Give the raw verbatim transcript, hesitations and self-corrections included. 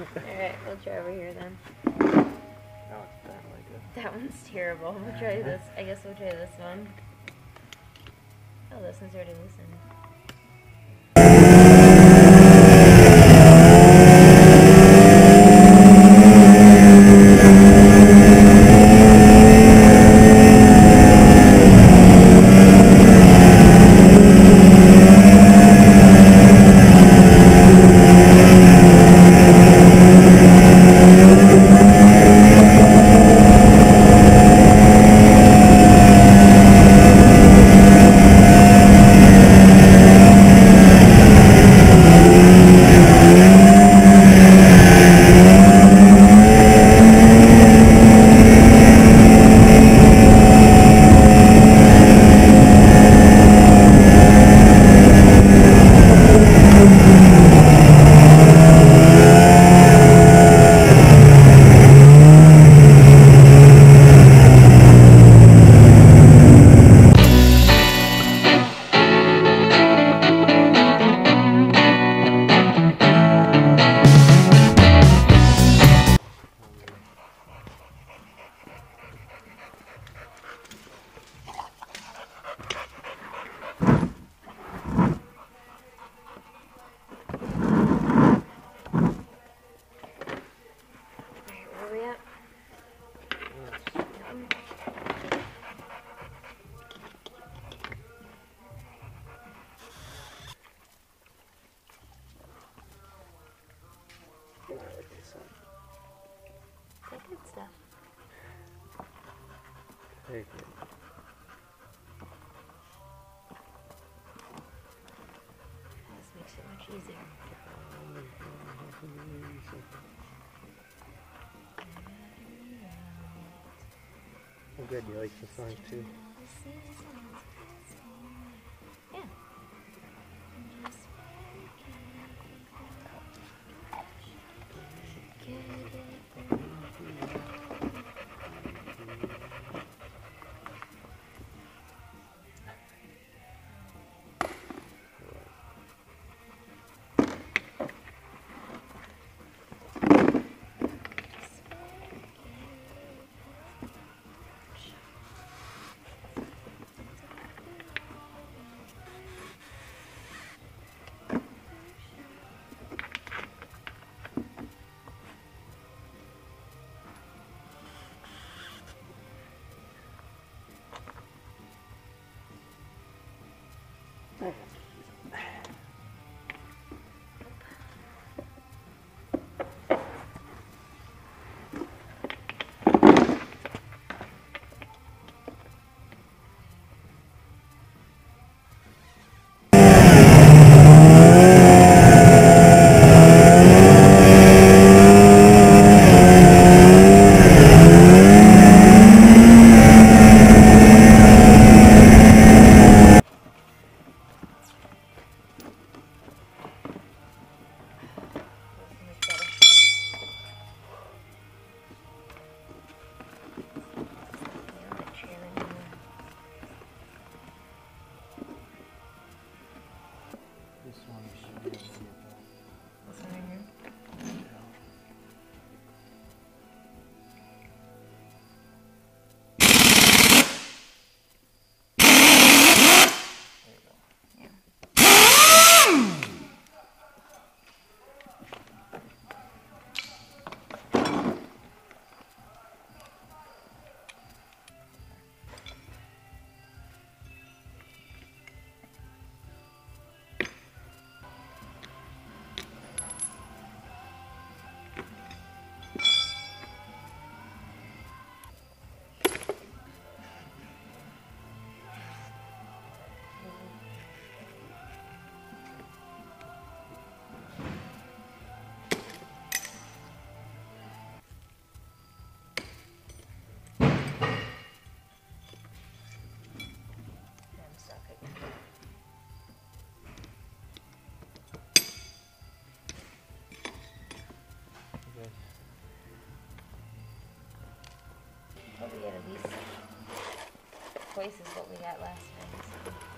Alright, we'll try over here then. Now it's bent like this. That one's terrible. We'll try this. I guess we'll try this one. Oh, this one's already loosened. Good stuff. Very good. This makes it much easier. I'm good. You like the song too? Yeah. But we get at least twice as what we got last time. So.